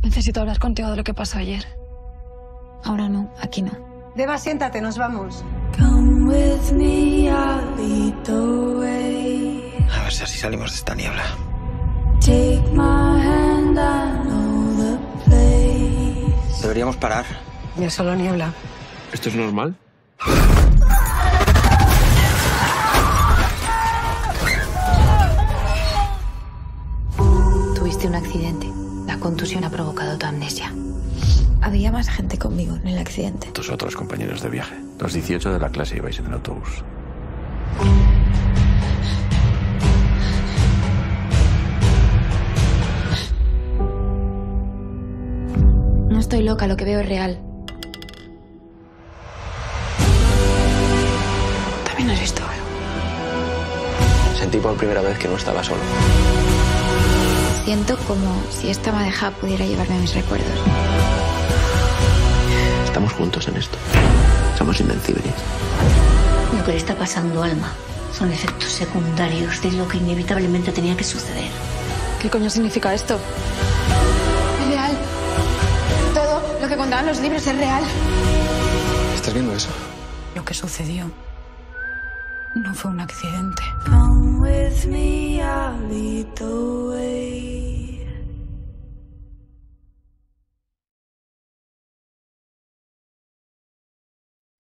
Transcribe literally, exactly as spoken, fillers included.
Necesito hablar contigo de lo que pasó ayer. Ahora no, aquí no. Deba, siéntate, nos vamos. Come with me, I'll lead the way. A ver si así salimos de esta niebla. Take my hand, I know the place. Deberíamos parar. Ya solo niebla. ¿Esto es normal? Tuviste un accidente. La contusión ha provocado tu amnesia. Había más gente conmigo en el accidente. Tus otros compañeros de viaje. Los dieciocho de la clase ibais en el autobús. No estoy loca, lo que veo es real. También has visto algo. Sentí por primera vez que no estaba solo. Siento como si esta madeja pudiera llevarme a mis recuerdos. Estamos juntos en esto. Somos invencibles. Lo que le está pasando a Alma son efectos secundarios de lo que inevitablemente tenía que suceder. ¿Qué coño significa esto? Es real. Todo lo que contaban los libros es real. ¿Estás viendo eso? Lo que sucedió no fue un accidente. Come with me,